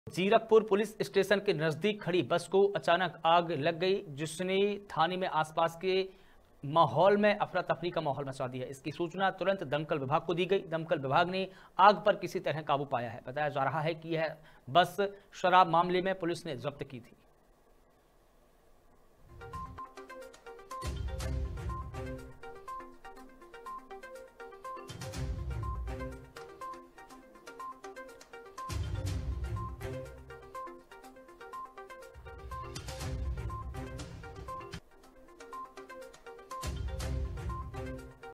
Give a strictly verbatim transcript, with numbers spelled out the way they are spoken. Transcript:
Zirakpur police station के नजदीक खड़ी बस को अचानक आग लग गई, जिसने थाने में आसपास के माहौल में अफरा तफरी का माहौल मचा दिया। इसकी सूचना तुरंत दमकल विभाग को दी गई। दमकल विभाग ने आग पर किसी तरह काबू पाया है। बताया जा रहा है कि यह बस शराब मामले में पुलिस ने जब्त की थी।